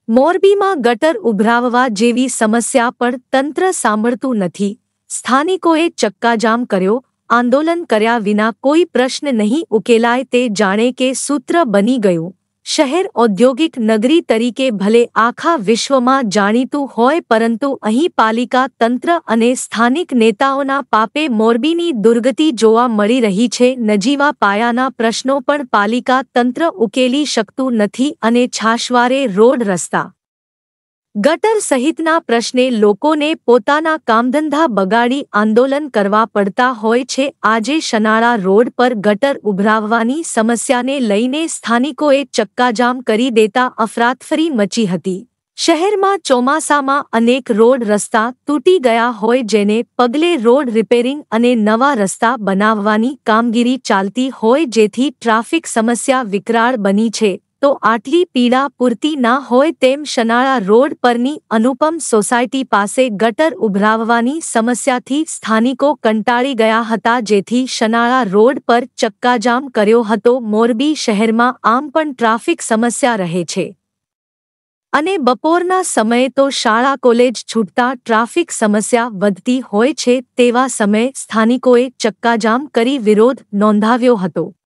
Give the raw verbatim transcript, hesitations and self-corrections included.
મોરબીમાં ગટર ઉભરાવવા જેવી સમસ્યા પણ તંત્ર સાંભળતું નથી. સ્થાનિકોએ ચક્કાજામ કર્યો, આંદોલન કર્યા વિના કોઈ પ્રશ્ન નહીં ઉકેલાય તે જાણે કે સૂત્ર બની ગયું. શહેર ઔદ્યોગિક નગરી તરીકે ભલે આખા વિશ્વમાં જાણીતું હોય, પરંતુ અહીં પાલિકા તંત્ર અને સ્થાનિક નેતાઓના પાપે મોરબીની દુર્ગતિ જોવા મળી રહી છે. નજીવા પાયાના પ્રશ્નો પણ પાલિકા તંત્ર ઉકેલી શકતું નથી અને છાશવારે રોડ, રસ્તા, ગટર સહિતના પ્રશ્ને લોકોને પોતાના કામધંધા બગાડી આંદોલન કરવા પડતા હોય છે. આજે શનાળા રોડ પર ગટર ઉભરાવવાની સમસ્યાને લઈને સ્થાનિકોએ ચક્કાજામ કરી દેતા અફરાતફરી મચી હતી. શહેરમાં ચોમાસામાં અનેક રોડ રસ્તા તૂટી ગયા હોય, જેને પગલે રોડ રિપેરિંગ અને નવા રસ્તા બનાવવાની કામગીરી ચાલતી હોય, જેથી ટ્રાફિક સમસ્યા વિકરાળ બની છે. તો આટલી પીડા પૂરતી ના હોય તેમ શનાળા રોડ પરની અનુપમ સોસાયટી પાસે ગટર ઉભરાવવાની સમસ્યાથી સ્થાનિકો કંટાળી ગયા હતા, જેથી શનાળા રોડ પર ચક્કાજામ કર્યો હતો. મોરબી શહેરમાં આમ પણ ટ્રાફિક સમસ્યા રહે છે અને બપોરના સમયે તો શાળા કોલેજ છૂટતા ટ્રાફિક સમસ્યા વધતી હોય છે. તેવા સમયે સ્થાનિકોએ ચક્કાજામ કરી વિરોધ નોંધાવ્યો હતો.